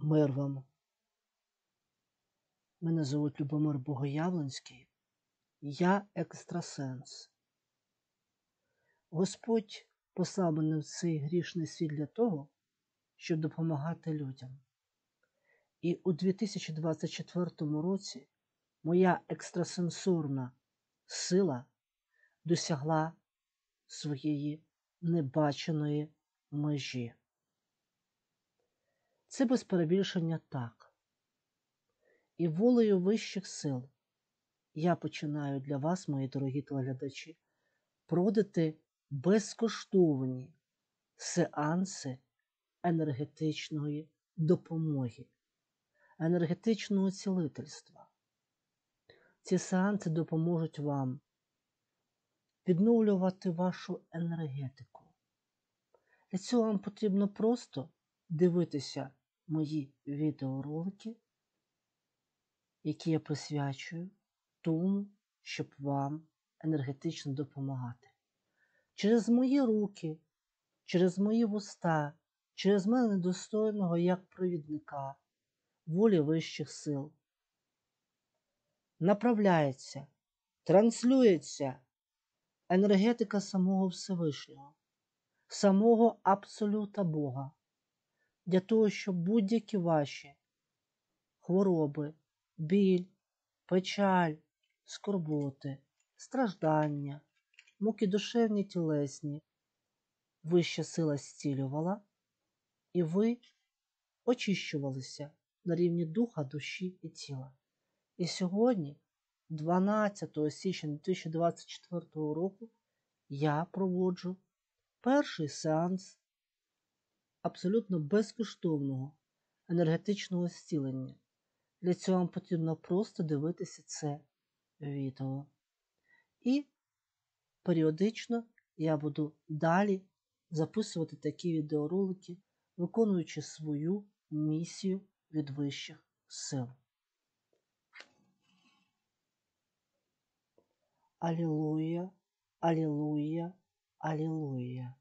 Мир вам. Мене звуть Любомир Богоявленський. Я екстрасенс. Господь послав мене в цей грішний світ для того, щоб допомагати людям. І у 2024 році моя екстрасенсорна сила досягла своєї небаченої межі. Це без перебільшення так. І волею вищих сил я починаю для вас, мої дорогі телеглядачі, проводити безкоштовні сеанси енергетичної допомоги, енергетичного цілительства. Ці сеанси допоможуть вам відновлювати вашу енергетику. Для цього вам потрібно просто дивитися мої відеоролики, які я присвячую тому, щоб вам енергетично допомагати. Через мої руки, через мої вуста, через мене недостойного як провідника, волі вищих сил, направляється, транслюється енергетика самого Всевишнього, самого Абсолюта Бога, для того, щоб будь-які ваші хвороби, біль, печаль, скорботи, страждання, муки душевні, тілесні, вища сила зцілювала, і ви очищувалися на рівні духа, душі і тіла. І сьогодні, 12 січня 2024 року, я проводжу перший сеанс абсолютно безкоштовного енергетичного зцілення. Для цього вам потрібно просто дивитися це відео. І періодично я буду далі записувати такі відеоролики, виконуючи свою місію від вищих сил. Алілуя, алілуя, алілуя.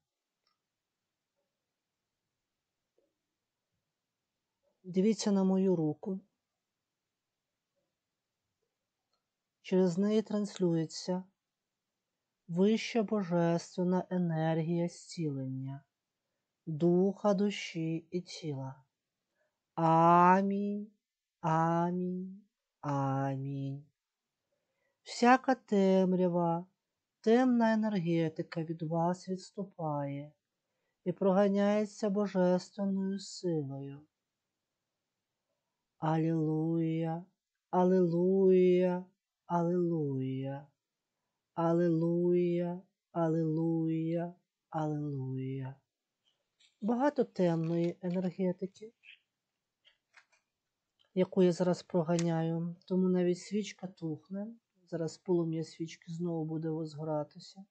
Дивіться на мою руку. Через неї транслюється вища божественна енергія зцілення духа, душі і тіла. Амінь, амінь, амінь. Всяка темрява, темна енергетика від вас відступає і проганяється божественною силою. Алілуя, алілуя, алілуя, алілуя, алілуя, алілуя. Багато темної енергетики, яку я зараз проганяю, тому навіть свічка тухне. Зараз полум'я свічки знову буде возгоратися.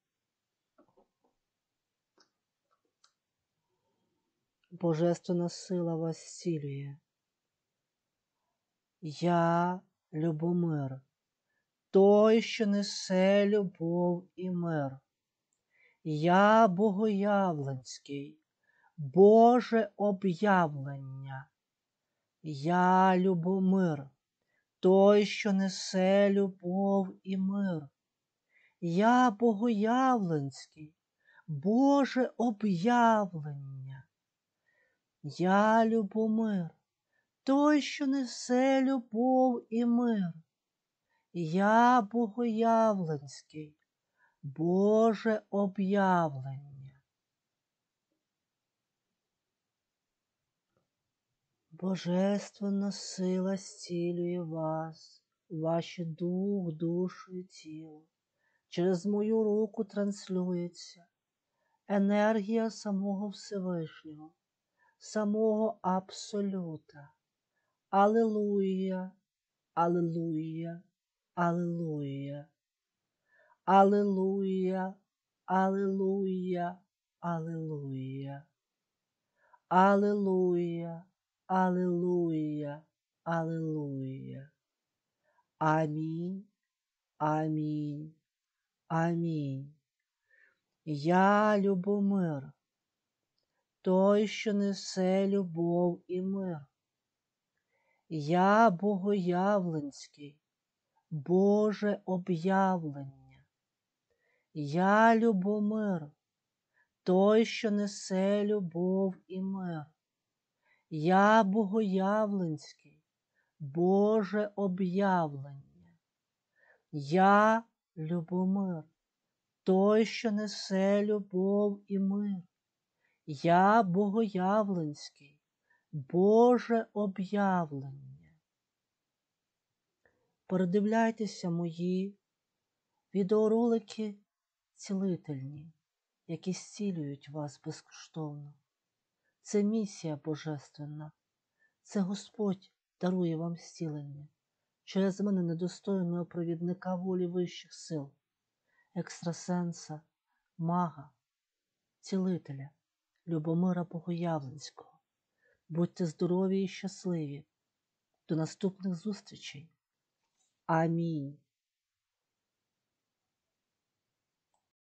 Божественна сила вас зцілює. Я Любомир, той, що несе любов і мир. Я Богоявленський, Боже об'явлення. Я Любомир, той, що несе любов і мир. Я Богоявленський, Боже об'явлення. Я Любомир, той, що несе любов і мир. Я Богоявленський, Боже об'явлення. Божественна сила зцілює вас, ваші дух, душу і тіло. Через мою руку транслюється енергія самого Всевишнього, самого Абсолюта. Алілуя, алілуя, алілуя, алілуя, алілуя, алілуя, алілуя, алілуя, алілуя. Амінь, амінь, амінь. Я Любомир, той, що несе любов і мир. Я Богоявленський, Боже об'явлення. Я Любомир, той, що несе любов і мир. Я Богоявленський, Боже об'явлення. Я Любомир, той, що несе любов і мир. Я Богоявленський, Боже об'явлення. Передивляйтеся мої відеоролики цілительні, які зцілюють вас безкоштовно. Це місія божественна. Це Господь дарує вам зцілення через мене, недостойного провідника волі вищих сил, екстрасенса, мага, цілителя, Любомира Богоявленського. Будьте здорові і щасливі. До наступних зустрічей. Амінь.